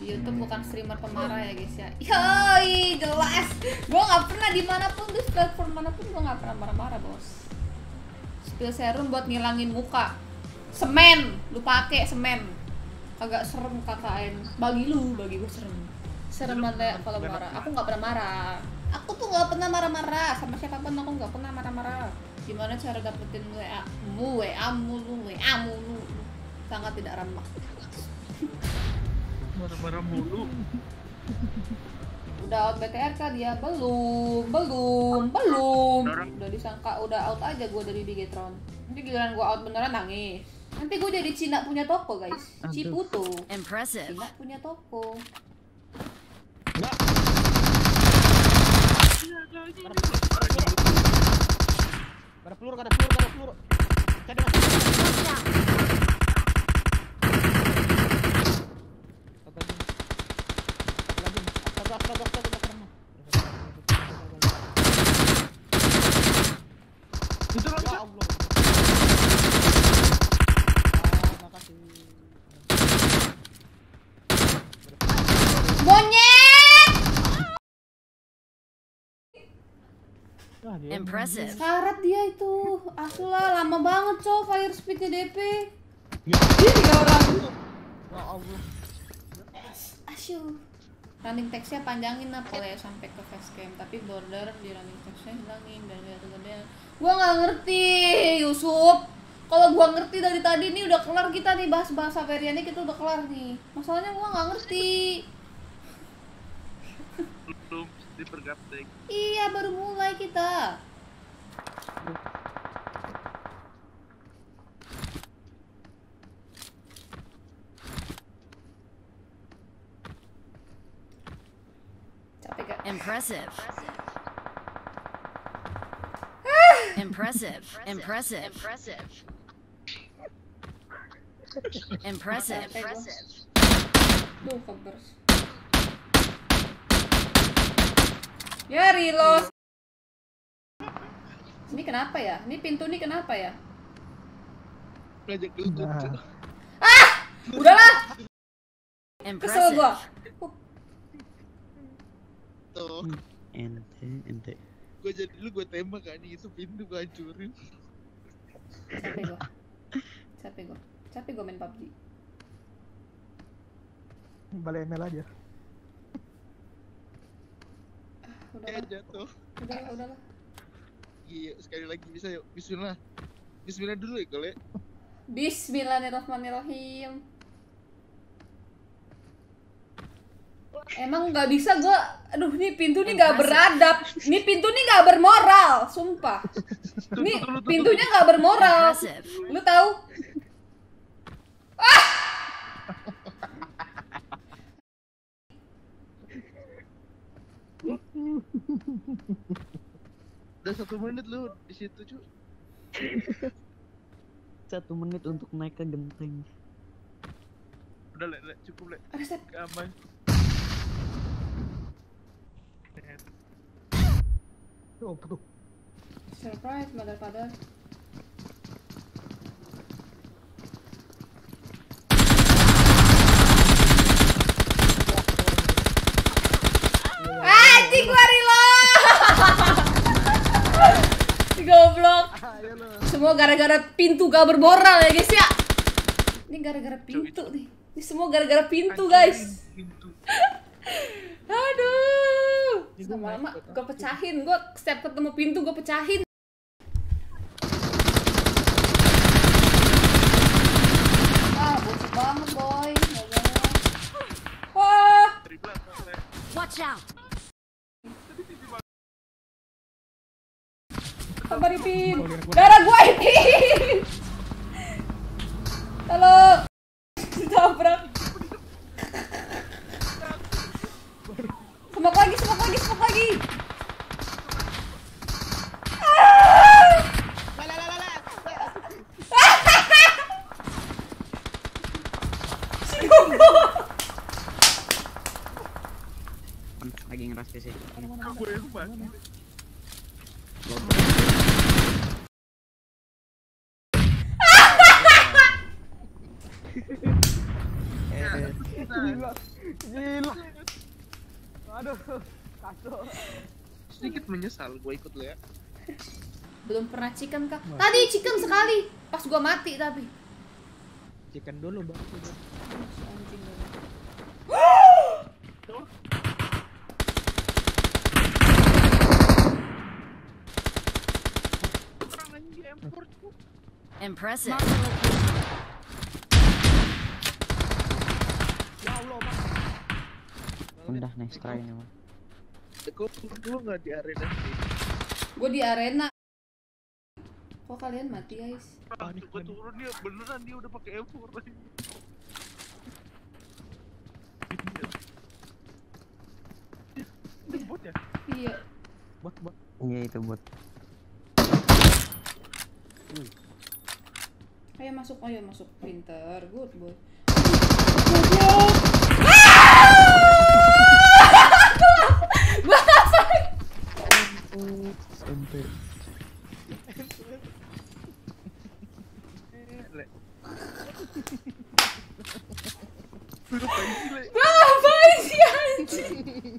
Di YouTube bukan streamer pemarah ya guys ya. Yoi, jelas. Gue nggak pernah dimanapun di platform manapun gue nggak pernah marah-marah bos. Spill serum buat ngilangin muka. Semen, lu pakai semen. Kagak serem KKN. Bagi gue serem. Serem banget kalau marah. Aku nggak pernah marah. Aku tuh nggak pernah marah-marah sama siapapun. Aku nggak pernah marah-marah. Gimana cara dapetin WA mulu, sangat tidak ramah. Marah-marah mulu. Udah out BTR kah dia? Belum. Udah disangka udah out aja gue dari Bigetron. Nanti giliran gue out beneran nangis. Nanti gue jadi Cina punya toko guys. Ciputo. Impressive. Cina punya toko. Ada peluru. Cari Itu ya langsung. Allah. Makasih. Monyet! Impressive. Karat dia itu. Asla lama banget cow fire speednya DP. Ini 3 orang. Ya Allah. Asyuh. Running text-nya panjangin apa ya sampai ke facecam, tapi border di running text-nya hilangin dan gede-gedean. Gua nggak ngerti, Yusuf. Kalau gua ngerti dari tadi nih udah kelar kita nih bahas Averia nih, kita udah kelar nih. Masalahnya gua nggak ngerti. Belum di pergaptek. Iya, baru mulai kita. Capek gak? Impressive. Impressive. Duh, kebers. Ya, reload. Ini kenapa ya? Ini pintu nih kenapa ya? Ngajak dulu. Udahlah, kesel Impressive. gua. Tuh, Ente. gue jadi dulu gue tembak kan itu pintu gue hancurin. Capek gua main PUBG. Balik ML aja. Udahlah, Jatuh. udahlah. Iya, sekali lagi bisa yuk. Bismillah. Bismillah dulu ya, Gole. Bismillahirrahmanirrahim. Emang nggak bisa gua. Aduh, nih pintu nih nggak beradab. Nih pintu nih nggak bermoral, sumpah. Nih pintunya nggak bermoral. Impressive. Lu tahu? Udah 1 menit lu di situ, cu. 1 menit untuk naik ke genteng. Udah, Le, cukup, Le. Ada set. Aman. Tuh, tuh. Surprise, motherfucker. Anjing gua reload. Goblok. Semua gara-gara pintu gak bermoral ya guys ya. Ini gara-gara pintu nih. Ini semua gara-gara pintu guys. Pintu. Aduh. Lama-lama gue pecahin. Gue setiap ketemu pintu gue pecahin. Ah, bocor banget boy. Wah. Dari belakang, Le. Watch out. Sabar Ipin. Darah gue Ipin. Halo. Ditabrak. Semak lagi. Si goblok. Lagi ngeras PC. Gue yang mati. Gila. Gila. Aduh. Kacau. Sedikit menyesal gue ikut lo ya. Belum pernah chicken kah? Tadi chicken sekali. Pas gua mati tapi. Chicken dulu bang. Anjing dulu. Orang anjing import tuh. Impressive. Ya Allah bang. Udah next try ini mah. Kok lu nggak di arena sih? Gua di arena. Kok kalian mati guys? Gue turun dia beneran dia udah pakai M4 lagi. Itu bot ya? Iya. Bot. Iya itu buat. Ayo masuk. Pinter, good boy. Sampai. Le. Suruh pensi le. Ngapain sih anjing?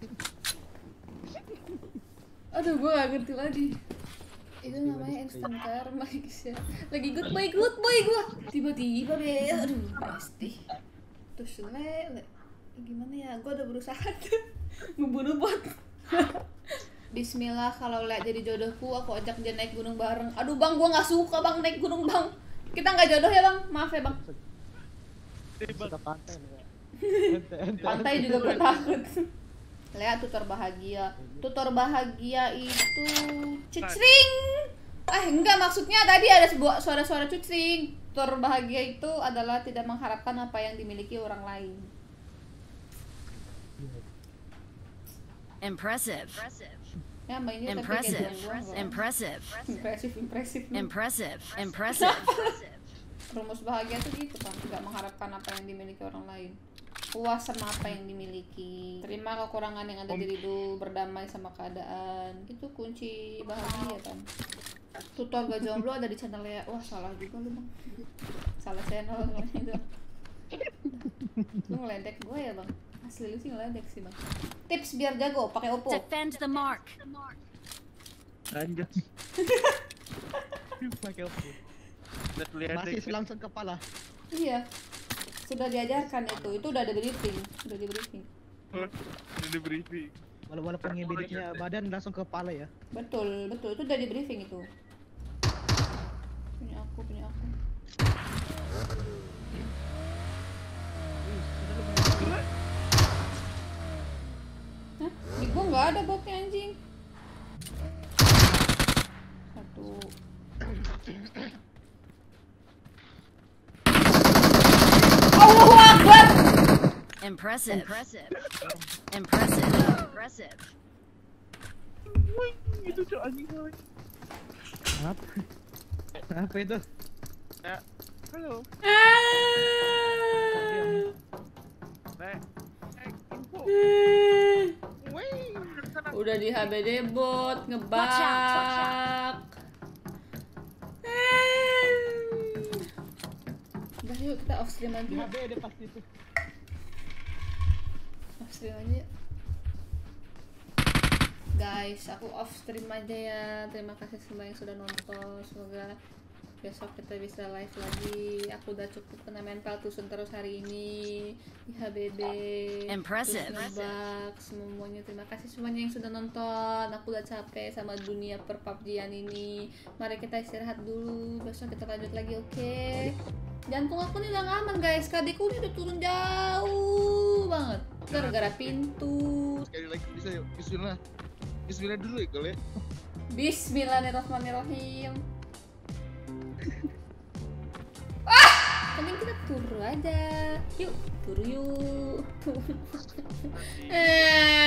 Aduh, gue gak ngerti lagi. Itu namanya instant karma guys ya. Lagi good boy gue. Tiba-tiba be, aduh pasti. Terus le. Gimana ya? Gue udah berusaha tuh ngebunuh bot. Bismillah, kalau lihat jadi jodohku aku ajak dia naik gunung bareng. Aduh bang, gue nggak suka bang naik gunung bang. Kita nggak jodoh ya bang, maaf ya bang. Kita pantai nih ya. Pantai juga gue takut. Lihat tutor bahagia. Tutor bahagia itu cucring. Enggak, maksudnya tadi ada sebuah suara-suara cucring. Tutor bahagia itu adalah tidak mengharapkan apa yang dimiliki orang lain. Impressive. Ya mainnya tapi Impressive. kayak doang. Impressive. Impresif. Impressive. Rumus bahagia tuh gitu kan, tidak mengharapkan apa yang dimiliki orang lain. Puas sama apa yang dimiliki, terima kekurangan yang ada di diri lu, berdamai sama keadaan. Itu kunci bahagia kan. Tutor gak jomblo ada di channel ya. Wah salah juga lu bang. Salah channel itu. Lu ngeledek gue ya bang. Asli lu sih ngeledek sih bang. Tips biar jago pakai Oppo. Defend the mark. Anjir. Pakai apa? Masih Masih langsung kepala. Iya. Sudah diajarkan itu udah ada briefing, sudah di briefing. Udah di briefing. Walaupun ngeditnya badan langsung ke kepala ya. Betul, itu udah di briefing itu. Punya aku. Hah? Di gua nggak ada botnya anjing. Satu. Allahu Akbar. Impressive. Wih, itu cok anjing kali. Apa itu? Ya, halo. Info. Wih, Udah di HBD bot ngebak. Udah yuk kita off stream aja. Di HB ada pasti itu. Off stream aja. Guys, aku off stream aja ya. Terima kasih semua yang sudah nonton. Semoga besok kita bisa live lagi. Aku udah cukup kena mental tusun terus hari ini di HBB. Impressive. Terus ngebak semuanya. Terima kasih semuanya yang sudah nonton. Aku udah capek sama dunia per PUBG-an ini. Mari kita istirahat dulu. Besok kita lanjut lagi, oke? Jantung aku nih udah gak aman guys. KD-ku nih udah turun jauh banget gara-gara pintu. sekali lagi bisa yuk. Bismillah dulu ya kalau ya. Bismillahirrahmanirrahim. Mending kita turu aja. Yuk, turu yuk.